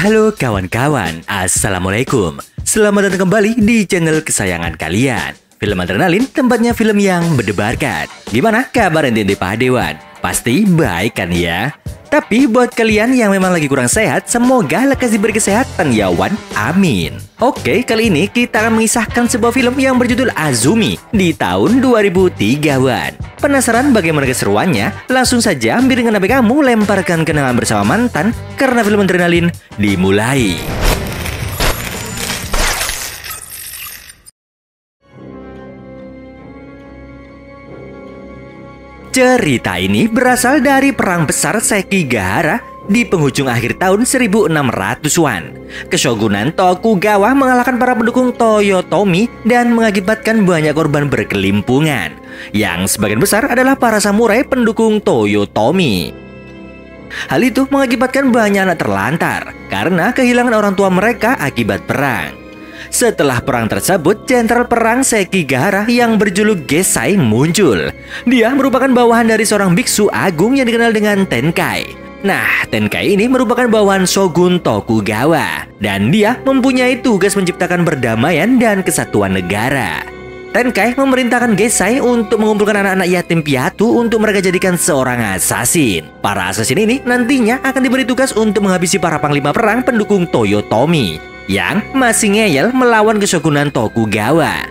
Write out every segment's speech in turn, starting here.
Halo kawan-kawan, Assalamualaikum. Selamat datang kembali di channel kesayangan kalian, Film Adrenalin, tempatnya film yang berdebarkan. Gimana kabar ente Pak Dewan? Pasti baik kan ya? Tapi buat kalian yang memang lagi kurang sehat, semoga lekas diberi kesehatan ya Wan, amin. Oke, kali ini kita akan mengisahkan sebuah film yang berjudul Azumi di tahun 2003 Wan. Penasaran bagaimana keseruannya? Langsung saja ambil dengan HP kamu, lemparkan kenangan bersama mantan, karena film adrenalin dimulai. Cerita ini berasal dari Perang Besar Sekigahara di penghujung akhir tahun 1600-an. Keshogunan Tokugawa mengalahkan para pendukung Toyotomi dan mengakibatkan banyak korban berkelimpungan, yang sebagian besar adalah para samurai pendukung Toyotomi. Hal itu mengakibatkan banyak anak terlantar karena kehilangan orang tua mereka akibat perang. Setelah perang tersebut, jenderal perang Sekigahara yang berjuluk Gesai muncul. Dia merupakan bawahan dari seorang biksu agung yang dikenal dengan Tenkai. Nah, Tenkai ini merupakan bawahan Shogun Tokugawa, dan dia mempunyai tugas menciptakan perdamaian dan kesatuan negara. Tenkai memerintahkan Gesai untuk mengumpulkan anak-anak yatim piatu untuk mereka jadikan seorang asasin. Para asasin ini nantinya akan diberi tugas untuk menghabisi para panglima perang pendukung Toyotomi yang masih ngeyel melawan Keshogunan Tokugawa.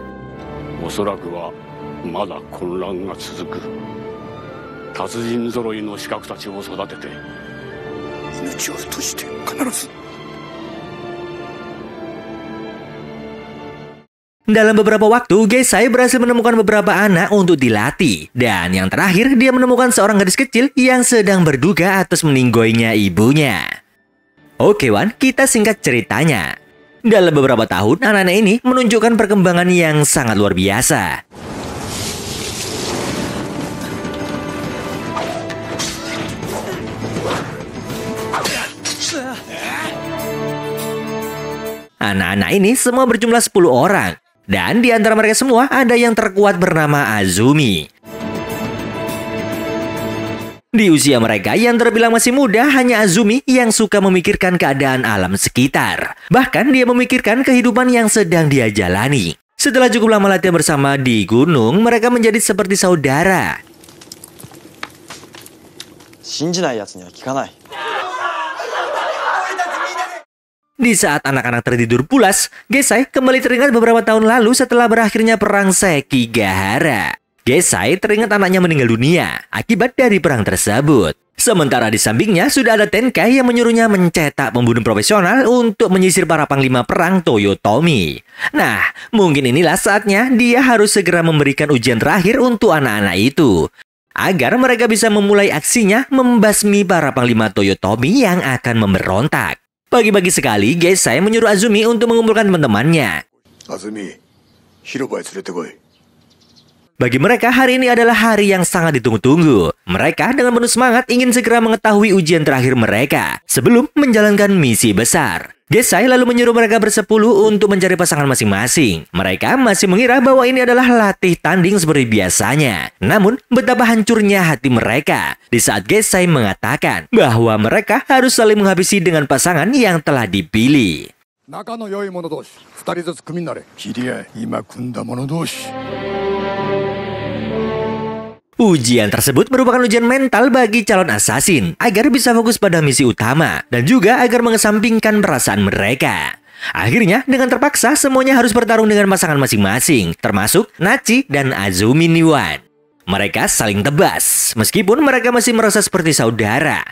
Dalam beberapa waktu, Gesai berhasil menemukan beberapa anak untuk dilatih. Dan yang terakhir, dia menemukan seorang gadis kecil yang sedang berduka atas meninggoynya ibunya. Oke Wan, kita singkat ceritanya. Dalam beberapa tahun, anak-anak ini menunjukkan perkembangan yang sangat luar biasa. Anak-anak ini semua berjumlah 10 orang. Dan di antara mereka semua ada yang terkuat bernama Azumi. Di usia mereka yang terbilang masih muda, hanya Azumi yang suka memikirkan keadaan alam sekitar. Bahkan dia memikirkan kehidupan yang sedang dia jalani. Setelah cukup lama latihan bersama di gunung, mereka menjadi seperti saudara. Di saat anak-anak tertidur pulas, Gesai kembali teringat beberapa tahun lalu setelah berakhirnya perang Sekigahara. Gesai teringat anaknya meninggal dunia akibat dari perang tersebut. Sementara di sampingnya sudah ada Tenkai yang menyuruhnya mencetak pembunuh profesional untuk menyisir para panglima perang Toyotomi. Nah, mungkin inilah saatnya dia harus segera memberikan ujian terakhir untuk anak-anak itu, agar mereka bisa memulai aksinya membasmi para panglima Toyotomi yang akan memberontak. Pagi-pagi sekali, Gesai menyuruh Azumi untuk mengumpulkan teman-temannya. Azumi, Hiroba tsurete koi. Bagi mereka, hari ini adalah hari yang sangat ditunggu-tunggu. Mereka dengan penuh semangat ingin segera mengetahui ujian terakhir mereka sebelum menjalankan misi besar. Gesai lalu menyuruh mereka bersepuluh untuk mencari pasangan masing-masing. Mereka masih mengira bahwa ini adalah latih tanding seperti biasanya. Namun, betapa hancurnya hati mereka di saat Gesai mengatakan bahwa mereka harus saling menghabisi dengan pasangan yang telah dipilih. Ujian tersebut merupakan ujian mental bagi calon asasin agar bisa fokus pada misi utama dan juga agar mengesampingkan perasaan mereka. Akhirnya, dengan terpaksa semuanya harus bertarung dengan pasangan masing-masing, termasuk Nachi dan Azumi Niwan. Mereka saling tebas, meskipun mereka masih merasa seperti saudara.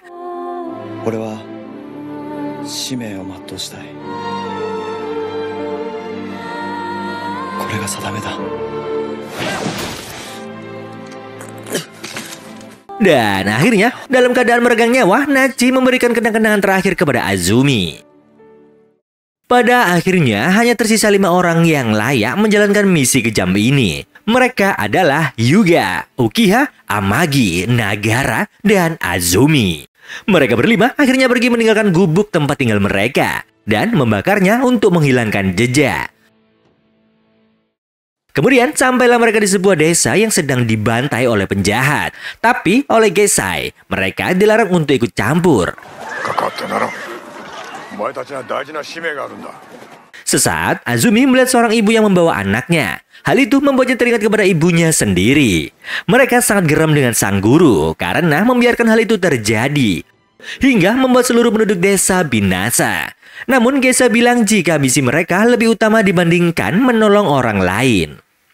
Dan akhirnya, dalam keadaan meregang nyawa, Nachi memberikan kenang-kenangan terakhir kepada Azumi. Pada akhirnya, hanya tersisa 5 orang yang layak menjalankan misi kejam ini. Mereka adalah Yuga, Uchiha, Amagi, Nagara, dan Azumi. Mereka berlima akhirnya pergi meninggalkan gubuk tempat tinggal mereka dan membakarnya untuk menghilangkan jejak. Kemudian sampailah mereka di sebuah desa yang sedang dibantai oleh penjahat. Tapi oleh Gesai, mereka dilarang untuk ikut campur. Sesaat, Azumi melihat seorang ibu yang membawa anaknya. Hal itu membuatnya teringat kepada ibunya sendiri. Mereka sangat geram dengan sang guru karena membiarkan hal itu terjadi, hingga membuat seluruh penduduk desa binasa. Namun Geisha bilang jika misi mereka lebih utama dibandingkan menolong orang lain.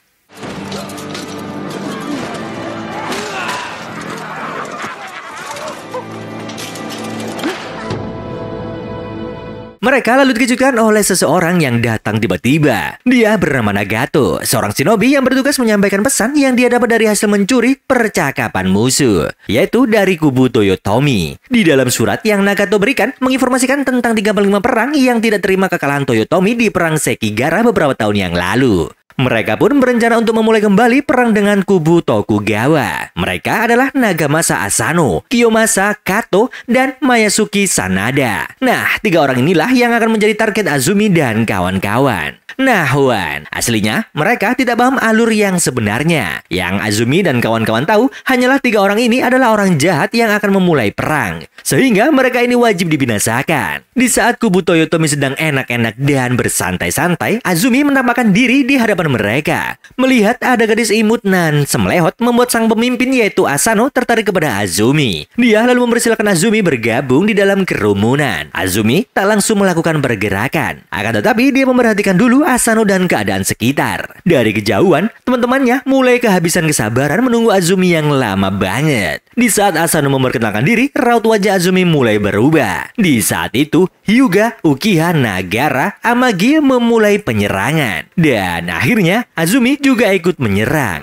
Mereka lalu dikejutkan oleh seseorang yang datang tiba-tiba. Dia bernama Nagato, seorang shinobi yang bertugas menyampaikan pesan yang dia dapat dari hasil mencuri percakapan musuh, yaitu dari kubu Toyotomi. Di dalam surat yang Nagato berikan, menginformasikan tentang 35 perang yang tidak terima kekalahan Toyotomi di perang Sekigahara beberapa tahun yang lalu. Mereka pun berencana untuk memulai kembali perang dengan kubu Tokugawa. Mereka adalah Nagamasa Asano, Kiyomasa Kato, dan Mayasuki Sanada. Nah, 3 orang inilah yang akan menjadi target Azumi dan kawan-kawan. Nah, Wan, aslinya mereka tidak paham alur yang sebenarnya. Yang Azumi dan kawan-kawan tahu hanyalah 3 orang ini adalah orang jahat yang akan memulai perang, sehingga mereka ini wajib dibinasakan. Di saat kubu Toyotomi sedang enak-enak dan bersantai-santai, Azumi menampakkan diri di hadapan mereka. Melihat ada gadis imut nan semlehot membuat sang pemimpin yaitu Asano tertarik kepada Azumi. Dia lalu mempersilahkan Azumi bergabung di dalam kerumunan. Azumi tak langsung melakukan pergerakan, akan tetapi dia memperhatikan dulu Asano dan keadaan sekitar. Dari kejauhan, teman-temannya mulai kehabisan kesabaran menunggu Azumi yang lama banget. Di saat Asano memperkenalkan diri, raut wajah Azumi mulai berubah. Di saat itu, Hyuga, Uchiha, Nagara, Amagi memulai penyerangan. Dan akhirnya, Azumi juga ikut menyerang.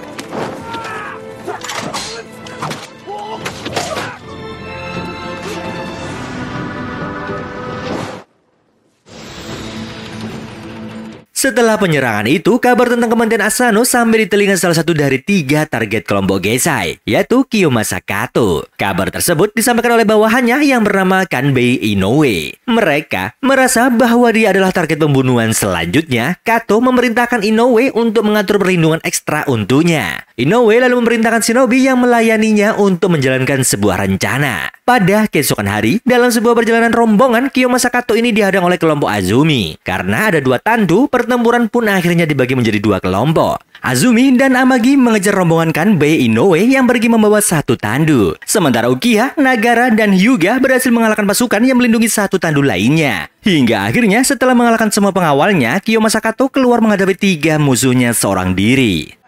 Setelah penyerangan itu, kabar tentang kematian Asano sampai di telinga salah satu dari 3 target kelompok Geisai, yaitu Kiyomasa Kato. Kabar tersebut disampaikan oleh bawahannya yang bernama Kanbei Inoue. Mereka merasa bahwa dia adalah target pembunuhan selanjutnya. Kato memerintahkan Inoue untuk mengatur perlindungan ekstra untuknya. Inoue lalu memerintahkan shinobi yang melayaninya untuk menjalankan sebuah rencana. Pada keesokan hari, dalam sebuah perjalanan rombongan, Kiyomasa Kato ini dihadang oleh kelompok Azumi. Karena ada 2 tandu, pertempuran pun akhirnya dibagi menjadi 2 kelompok. Azumi dan Amagi mengejar rombongan Kanbei Inoue yang pergi membawa 1 tandu. Sementara Uchiha, Nagara, dan Hyuga berhasil mengalahkan pasukan yang melindungi 1 tandu lainnya. Hingga akhirnya setelah mengalahkan semua pengawalnya, Kiyomasa Kato keluar menghadapi 3 musuhnya seorang diri.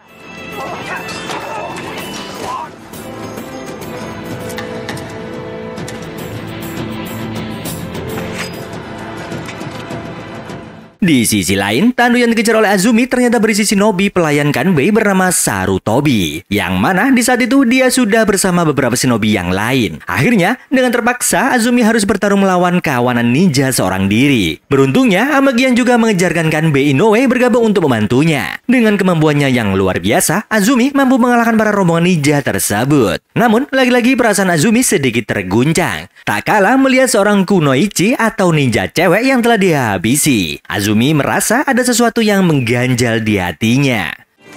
Di sisi lain, tandu yang dikejar oleh Azumi ternyata berisi shinobi pelayan Kanbei bernama Sarutobi. Yang mana di saat itu dia sudah bersama beberapa shinobi yang lain. Akhirnya, dengan terpaksa Azumi harus bertarung melawan kawanan ninja seorang diri. Beruntungnya, Amagi yang juga mengejarkan Kanbei Inoue bergabung untuk membantunya. Dengan kemampuannya yang luar biasa, Azumi mampu mengalahkan para rombongan ninja tersebut. Namun, lagi-lagi perasaan Azumi sedikit terguncang. Tak kalah melihat seorang kunoichi atau ninja cewek yang telah dia habisi. Azumi merasa ada sesuatu yang mengganjal di hatinya.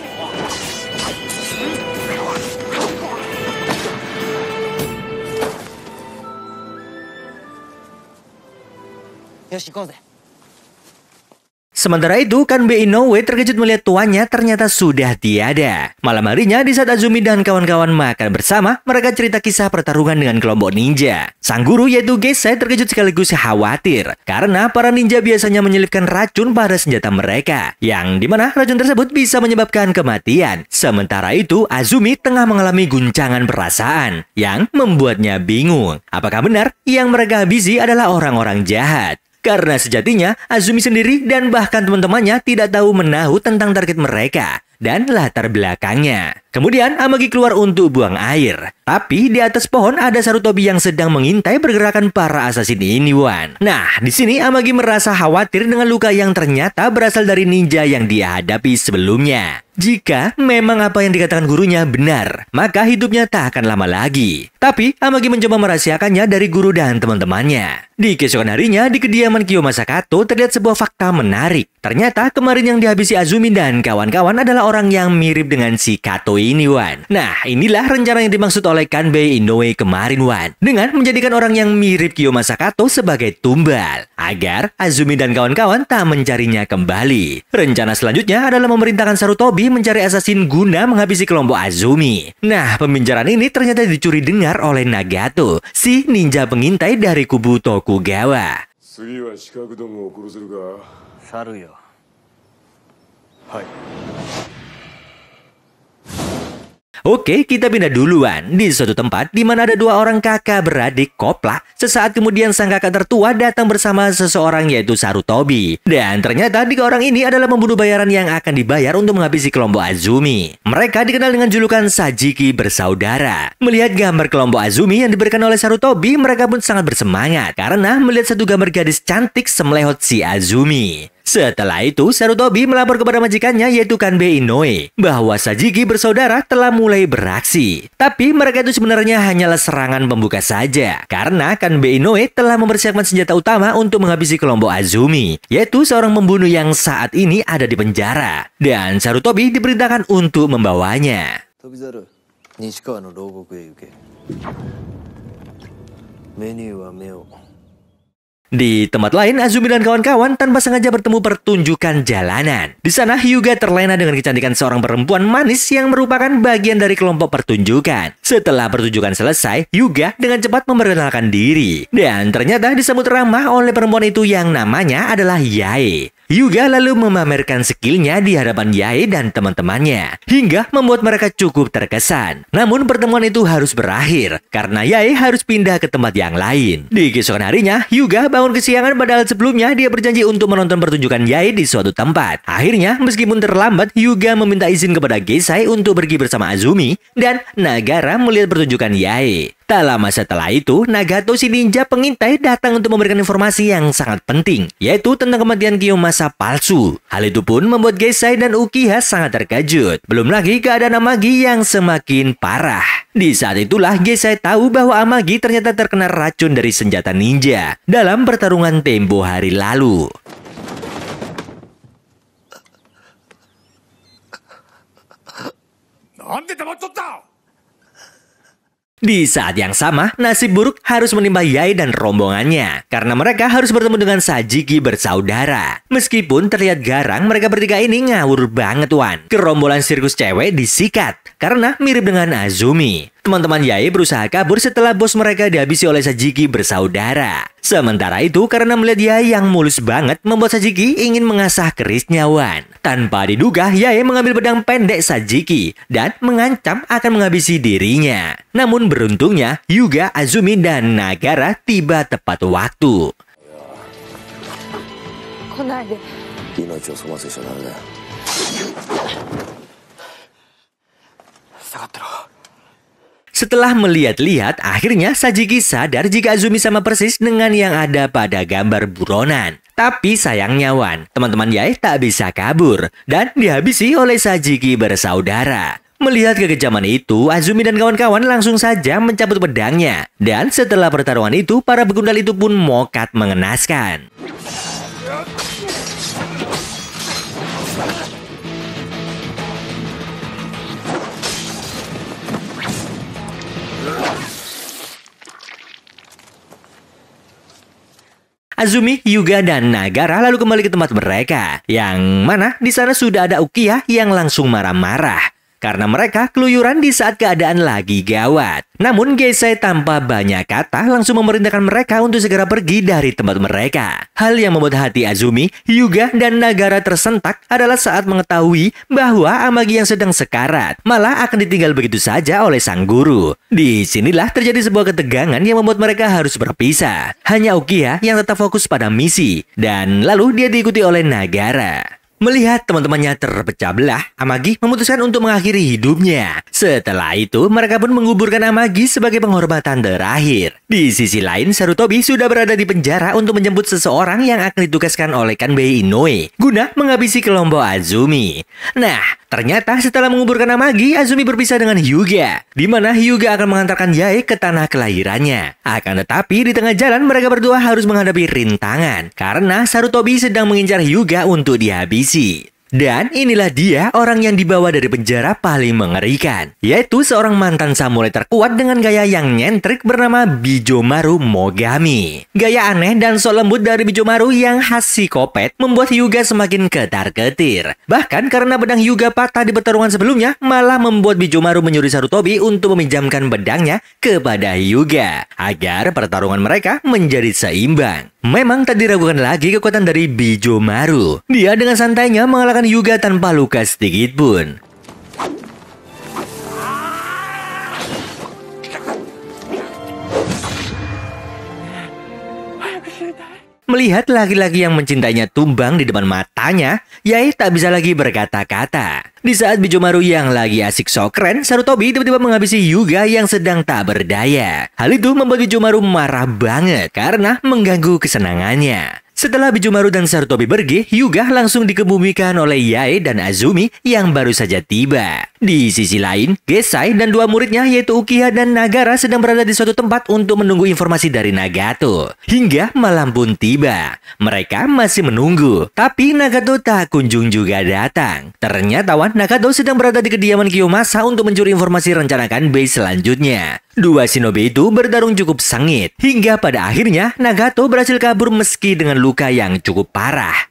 Sementara itu, Kanbei Inoue terkejut melihat tuannya ternyata sudah tiada. Malam harinya, di saat Azumi dan kawan-kawan makan bersama, mereka cerita kisah pertarungan dengan kelompok ninja. Sang guru yaitu Geisai terkejut sekaligus khawatir, karena para ninja biasanya menyelipkan racun pada senjata mereka, yang dimana racun tersebut bisa menyebabkan kematian. Sementara itu, Azumi tengah mengalami guncangan perasaan, yang membuatnya bingung. Apakah benar yang mereka habisi adalah orang-orang jahat? Karena sejatinya, Azumi sendiri dan bahkan teman-temannya tidak tahu menahu tentang target mereka dan latar belakangnya. Kemudian, Amagi keluar untuk buang air. Tapi di atas pohon ada Sarutobi yang sedang mengintai pergerakan para asasin ini, Wan. Nah, di sini Amagi merasa khawatir dengan luka yang ternyata berasal dari ninja yang dia hadapi sebelumnya. Jika memang apa yang dikatakan gurunya benar, maka hidupnya tak akan lama lagi. Tapi, Amagi mencoba merahasiakannya dari guru dan teman-temannya. Di keesokan harinya, di kediaman Kiyomasa Kato terlihat sebuah fakta menarik. Ternyata kemarin yang dihabisi Azumi dan kawan-kawan adalah orang yang mirip dengan si Kato ini, Wan. Nah, inilah rencana yang dimaksud oleh Kanbei Inoue kemarin, Wan. Dengan menjadikan orang yang mirip Kiyomasa Kato sebagai tumbal, agar Azumi dan kawan-kawan tak mencarinya kembali. Rencana selanjutnya adalah memerintahkan Sarutobi mencari assassin guna menghabisi kelompok Azumi. Nah, pembicaraan ini ternyata dicuri dengar oleh Nagato, si ninja pengintai dari kubu Tokugawa. Oke, kita pindah duluan di suatu tempat di mana ada dua orang kakak beradik kopla. Sesaat kemudian sang kakak tertua datang bersama seseorang yaitu Sarutobi. Dan ternyata tiga orang ini adalah pembunuh bayaran yang akan dibayar untuk menghabisi kelompok Azumi. Mereka dikenal dengan julukan Sajiki bersaudara. Melihat gambar kelompok Azumi yang diberikan oleh Sarutobi, mereka pun sangat bersemangat karena melihat satu gambar gadis cantik semelehot si Azumi. Setelah itu, Sarutobi melapor kepada majikannya yaitu Kanbei Inoue bahwa Sajiki bersaudara telah mulai beraksi. Tapi mereka itu sebenarnya hanyalah serangan pembuka saja, karena Kanbei Inoue telah mempersiapkan senjata utama untuk menghabisi kelompok Azumi, yaitu seorang pembunuh yang saat ini ada di penjara. Dan Sarutobi diperintahkan untuk membawanya. Di tempat lain, Azumi dan kawan-kawan tanpa sengaja bertemu pertunjukan jalanan. Di sana, Hyuga terlena dengan kecantikan seorang perempuan manis yang merupakan bagian dari kelompok pertunjukan. Setelah pertunjukan selesai, Hyuga dengan cepat memperkenalkan diri. Dan ternyata disambut ramah oleh perempuan itu yang namanya adalah Yae. Hyuga lalu memamerkan skillnya di hadapan Yae dan teman-temannya, hingga membuat mereka cukup terkesan. Namun pertemuan itu harus berakhir, karena Yae harus pindah ke tempat yang lain. Di keesokan harinya, Hyuga bangun kesiangan padahal sebelumnya dia berjanji untuk menonton pertunjukan Yae di suatu tempat. Akhirnya, meskipun terlambat, Hyuga meminta izin kepada Gesai untuk pergi bersama Azumi, dan Nagara melihat pertunjukan Yae. Tak lama setelah itu, Nagato si ninja pengintai datang untuk memberikan informasi yang sangat penting, yaitu tentang kematian Kiyomasa palsu. Hal itu pun membuat Gesai dan Uchiha sangat terkejut. Belum lagi keadaan Amagi yang semakin parah. Di saat itulah Gesai tahu bahwa Amagi ternyata terkena racun dari senjata ninja dalam pertarungan tempo hari lalu. Di saat yang sama, nasib buruk harus menimpa Yae dan rombongannya karena mereka harus bertemu dengan Sajiki bersaudara. Meskipun terlihat garang, mereka bertiga ini ngawur banget, Wan. Gerombolan sirkus cewek disikat karena mirip dengan Azumi. Teman-teman Yae berusaha kabur setelah bos mereka dihabisi oleh Sajiki bersaudara. Sementara itu, karena melihat Yae yang mulus banget, membuat Sajiki ingin mengasah kerisnya, Wan. Tanpa diduga, Yae mengambil pedang pendek Sajiki dan mengancam akan menghabisi dirinya. Namun beruntungnya, Hyuga, Azumi, dan Nagara tiba tepat waktu. Setelah melihat-lihat, akhirnya Sajiki sadar jika Azumi sama persis dengan yang ada pada gambar buronan. Tapi sayangnya, Wan, teman-teman Yae tak bisa kabur dan dihabisi oleh Sajiki bersaudara. Melihat kekejaman itu, Azumi dan kawan-kawan langsung saja mencabut pedangnya. Dan setelah pertarungan itu, para begundal itu pun mokat mengenaskan. Azumi, Hyuga, dan Nagara lalu kembali ke tempat mereka, yang mana di sana sudah ada Uchiha yang langsung marah-marah karena mereka keluyuran di saat keadaan lagi gawat. Namun Gesai tanpa banyak kata langsung memerintahkan mereka untuk segera pergi dari tempat mereka. Hal yang membuat hati Azumi, Hyuga, dan Nagara tersentak adalah saat mengetahui bahwa Amagi yang sedang sekarat malah akan ditinggal begitu saja oleh sang guru. Disinilah terjadi sebuah ketegangan yang membuat mereka harus berpisah. Hanya Uchiha yang tetap fokus pada misi, dan lalu dia diikuti oleh Nagara. Melihat teman-temannya terpecah belah, Amagi memutuskan untuk mengakhiri hidupnya. Setelah itu, mereka pun menguburkan Amagi sebagai penghormatan terakhir. Di sisi lain, Sarutobi sudah berada di penjara untuk menjemput seseorang yang akan ditugaskan oleh Kanbei Inoue guna menghabisi kelompok Azumi. Nah, ternyata setelah menguburkan Amagi, Azumi berpisah dengan Hyuga, di mana Hyuga akan mengantarkan Yae ke tanah kelahirannya. Akan tetapi, di tengah jalan mereka berdua harus menghadapi rintangan karena Sarutobi sedang mengincar Hyuga untuk dihabisi. Dan inilah dia orang yang dibawa dari penjara paling mengerikan, yaitu seorang mantan samurai terkuat dengan gaya yang nyentrik bernama Bijomaru Mogami. Gaya aneh dan sok lembut dari Bijomaru yang khas psikopat membuat Hyuga semakin ketar-ketir. Bahkan karena pedang Hyuga patah di pertarungan sebelumnya, malah membuat Bijomaru menyuruh Sarutobi untuk meminjamkan pedangnya kepada Hyuga agar pertarungan mereka menjadi seimbang. Memang tak diragukan lagi kekuatan dari Bijomaru. Dia dengan santainya mengalahkan Hyuga tanpa luka sedikit pun. Melihat laki-laki yang mencintainya tumbang di depan matanya, Yae tak bisa lagi berkata-kata. Di saat Bijomaru yang lagi asik sok keren, Sarutobi tiba-tiba menghabisi Hyuga yang sedang tak berdaya. Hal itu membuat Bijomaru marah banget karena mengganggu kesenangannya. Setelah Bijomaru dan Sarutobi pergi, Hyuga langsung dikebumikan oleh Yae dan Azumi yang baru saja tiba. Di sisi lain, Gesai dan dua muridnya yaitu Uchiha dan Nagara sedang berada di suatu tempat untuk menunggu informasi dari Nagato. Hingga malam pun tiba. Mereka masih menunggu, tapi Nagato tak kunjung juga datang. Ternyata Nagato sedang berada di kediaman Kiyomasa untuk mencuri informasi rencanakan base selanjutnya. Dua shinobi itu bertarung cukup sengit, hingga pada akhirnya Nagato berhasil kabur meski dengan luka yang cukup parah.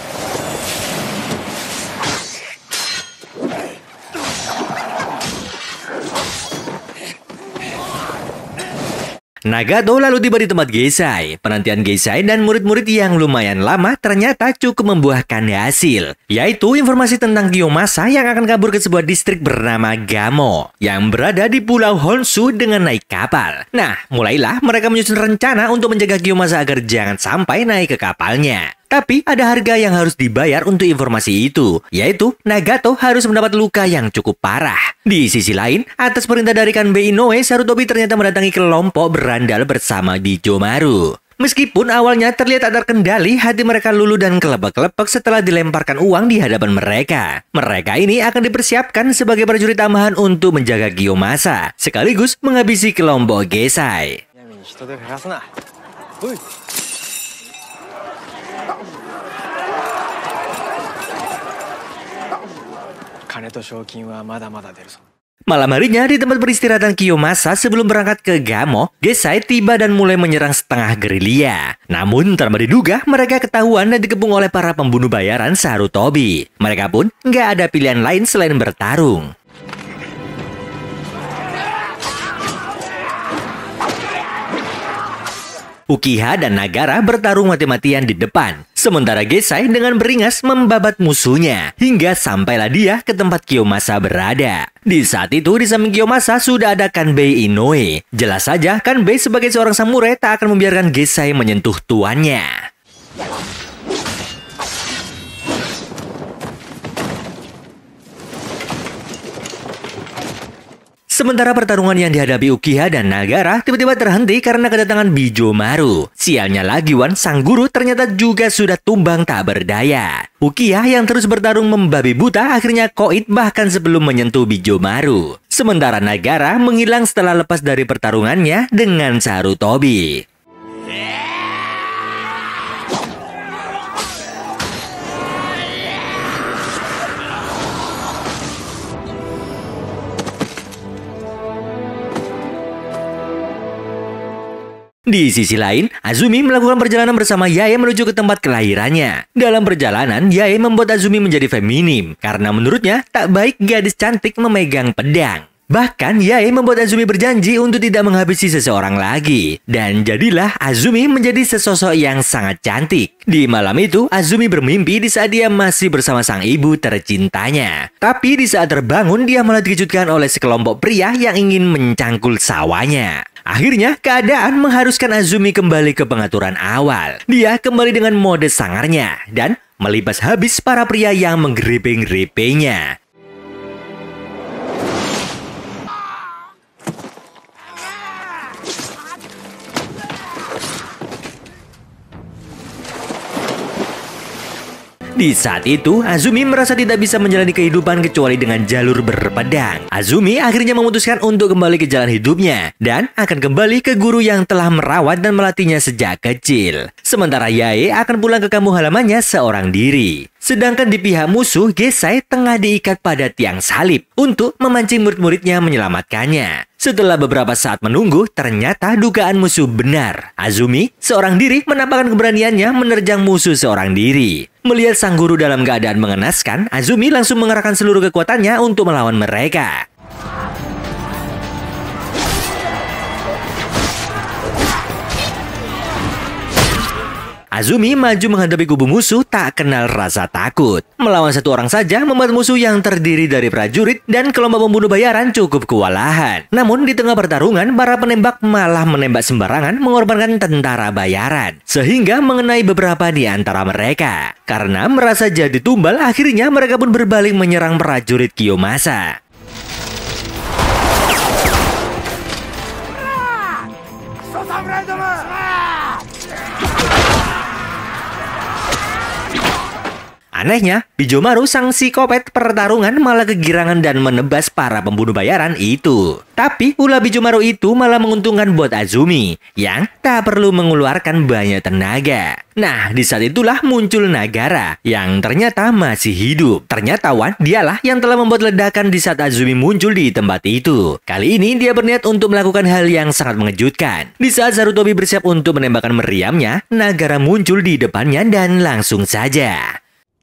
Nagato lalu tiba di tempat Gesai. Penantian Gesai dan murid-murid yang lumayan lama ternyata cukup membuahkan hasil, yaitu informasi tentang Kiyomasa yang akan kabur ke sebuah distrik bernama Gamo yang berada di Pulau Honshu dengan naik kapal. Nah, mulailah mereka menyusun rencana untuk menjaga Kiyomasa agar jangan sampai naik ke kapalnya. Tapi ada harga yang harus dibayar untuk informasi itu, yaitu Nagato harus mendapat luka yang cukup parah. Di sisi lain, atas perintah dari Kanbei Inoue, Sarutobi ternyata mendatangi kelompok berandal bersama Bijomaru. Meskipun awalnya terlihat tak terkendali, hati mereka luluh dan kelepek-kelepek setelah dilemparkan uang di hadapan mereka. Mereka ini akan dipersiapkan sebagai prajurit tambahan untuk menjaga Kiyomasa, sekaligus menghabisi kelompok Gesai. Malam harinya di tempat peristirahatan Kiyomasa sebelum berangkat ke Gamo, Gesai tiba dan mulai menyerang setengah gerilya. Namun tanpa diduga mereka ketahuan dan dikepung oleh para pembunuh bayaran Sarutobi. Mereka pun nggak ada pilihan lain selain bertarung. Uchiha dan Nagara bertarung mati-matian di depan, sementara Gesai dengan beringas membabat musuhnya, hingga sampailah dia ke tempat Kiyomasa berada. Di saat itu di samping Kiyomasa sudah ada Kanbei Inoue. Jelas saja Kanbei sebagai seorang samurai tak akan membiarkan Gesai menyentuh tuannya. Sementara pertarungan yang dihadapi Uchiha dan Nagara tiba-tiba terhenti karena kedatangan Bijomaru. Sialnya lagi sang guru ternyata juga sudah tumbang tak berdaya. Uchiha yang terus bertarung membabi buta akhirnya koit bahkan sebelum menyentuh Bijomaru. Sementara Nagara menghilang setelah lepas dari pertarungannya dengan Sarutobi. Di sisi lain, Azumi melakukan perjalanan bersama Yae menuju ke tempat kelahirannya. Dalam perjalanan, Yae membuat Azumi menjadi feminim karena menurutnya tak baik gadis cantik memegang pedang. Bahkan Yae membuat Azumi berjanji untuk tidak menghabisi seseorang lagi. Dan jadilah Azumi menjadi sesosok yang sangat cantik. Di malam itu, Azumi bermimpi di saat dia masih bersama sang ibu tercintanya. Tapi di saat terbangun, dia malah dikejutkan oleh sekelompok pria yang ingin mencangkul sawahnya. Akhirnya, keadaan mengharuskan Azumi kembali ke pengaturan awal. Dia kembali dengan mode sangarnya dan melibas habis para pria yang menggeriping-geripingnya. Di saat itu, Azumi merasa tidak bisa menjalani kehidupan kecuali dengan jalur berpedang. Azumi akhirnya memutuskan untuk kembali ke jalan hidupnya dan akan kembali ke guru yang telah merawat dan melatihnya sejak kecil. Sementara Yae akan pulang ke kampung halamannya seorang diri. Sedangkan di pihak musuh, Gesai tengah diikat pada tiang salib untuk memancing murid-muridnya menyelamatkannya. Setelah beberapa saat menunggu, ternyata dugaan musuh benar. Azumi, seorang diri, menampakkan keberaniannya menerjang musuh seorang diri. Melihat sang guru dalam keadaan mengenaskan, Azumi langsung mengerahkan seluruh kekuatannya untuk melawan mereka. Azumi maju menghadapi kubu musuh tak kenal rasa takut. Melawan satu orang saja membuat musuh yang terdiri dari prajurit dan kelompok pembunuh bayaran cukup kewalahan. Namun di tengah pertarungan, para penembak malah menembak sembarangan mengorbankan tentara bayaran. Sehingga mengenai beberapa di antara mereka. Karena merasa jadi tumbal, akhirnya mereka pun berbalik menyerang prajurit Kiyomasa. Anehnya, Bijomaru sang psikopat pertarungan malah kegirangan dan menebas para pembunuh bayaran itu. Tapi ulah Bijomaru itu malah menguntungkan buat Azumi, yang tak perlu mengeluarkan banyak tenaga. Nah, di saat itulah muncul Nagara, yang ternyata masih hidup. Ternyata dialah yang telah membuat ledakan di saat Azumi muncul di tempat itu. Kali ini dia berniat untuk melakukan hal yang sangat mengejutkan. Di saat Sarutobi bersiap untuk menembakkan meriamnya, Nagara muncul di depannya dan langsung saja.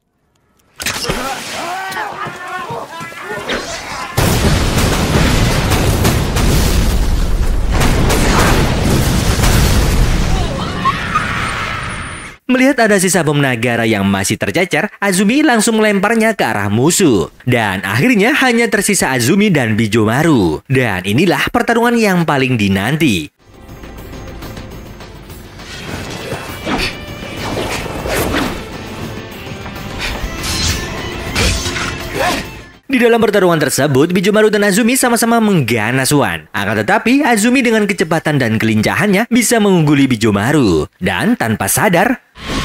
Melihat ada sisa bom Nagara yang masih tercecer, Azumi langsung melemparnya ke arah musuh. Dan akhirnya hanya tersisa Azumi dan Bijomaru. Dan inilah pertarungan yang paling dinanti. Di dalam pertarungan tersebut, Bijomaru dan Azumi sama-sama mengganas Wan. Akan tetapi, Azumi dengan kecepatan dan kelincahannya bisa mengungguli Bijomaru. Dan tanpa sadar,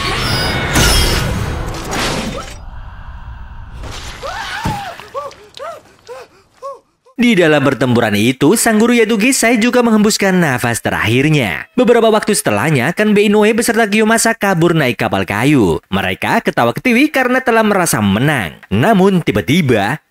di dalam pertempuran itu, sang guru yaitu Gesai juga menghembuskan nafas terakhirnya. Beberapa waktu setelahnya, Kanbei Inoue beserta Kiyomasa kabur naik kapal kayu. Mereka ketawa ketiwi karena telah merasa menang. Namun tiba-tiba,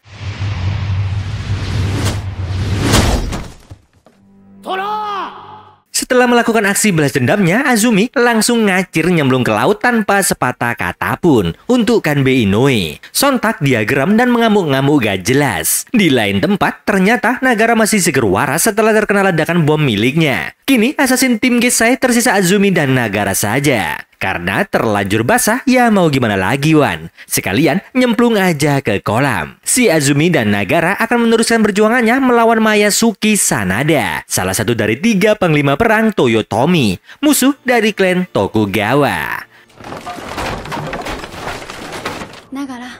setelah melakukan aksi balas dendamnya, Azumi langsung ngacir nyemplung ke laut tanpa sepatah kata pun untuk Kanbei Inoue. Sontak dia geram dan mengamuk-ngamuk gak jelas. Di lain tempat, ternyata Nagara masih seger waras setelah terkena ledakan bom miliknya. Kini, assassin tim Gesai tersisa Azumi dan Nagara saja. Karena terlanjur basah, ya mau gimana lagi Wan. Sekalian nyemplung aja ke kolam. Si Azumi dan Nagara akan meneruskan perjuangannya melawan Mayasuki Sanada, salah satu dari 3 panglima perang Toyotomi, musuh dari klan Tokugawa. Nagara,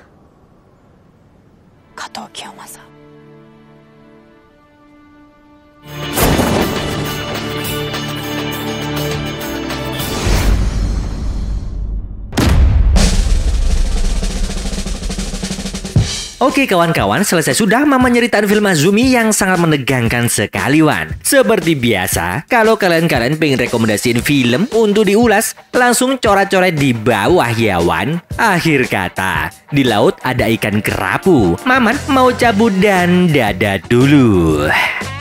Kato Kiyomasa. Oke kawan-kawan, selesai sudah Mama nyeritain film Azumi yang sangat menegangkan sekali Wan. Seperti biasa, kalau kalian pengen rekomendasiin film untuk diulas, langsung coret-coret di bawah ya Wan. Akhir kata, di laut ada ikan kerapu. Maman mau cabut dan dadah dulu.